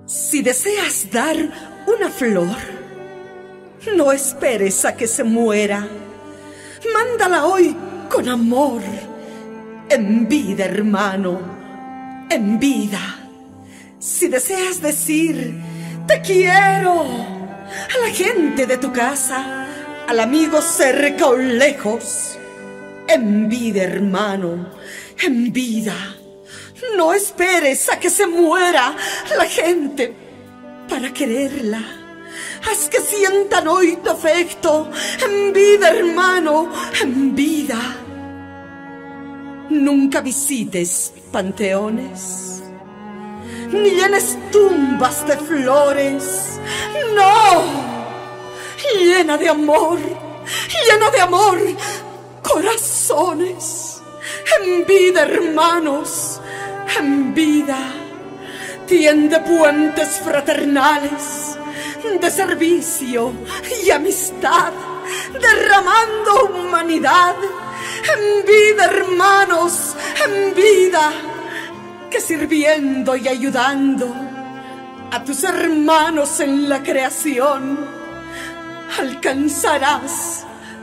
Si deseas dar una flor, no esperes a que se muera. Mándala hoy con amor, en vida, hermano, en vida. Si deseas decir te quiero a la gente de tu casa, al amigo cerca o lejos, en vida, hermano, en vida. No esperes a que se muera la gente para quererla. Haz que sientan hoy tu afecto, en vida, hermano, en vida. Nunca visites panteones, ni llenes tumbas de flores. No, llena de amor, corazones. En vida, hermanos, en vida. Tiende puentes fraternales de servicio y amistad, derramando humanidad. En vida, hermanos, en vida, que sirviendo y ayudando a tus hermanos en la creación, alcanzarás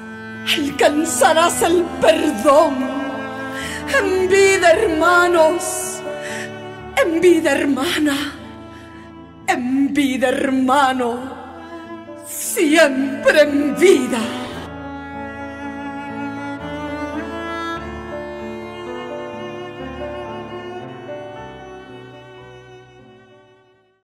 el perdón. En vida, hermanos, en vida, hermana, en vida, hermano, siempre en vida.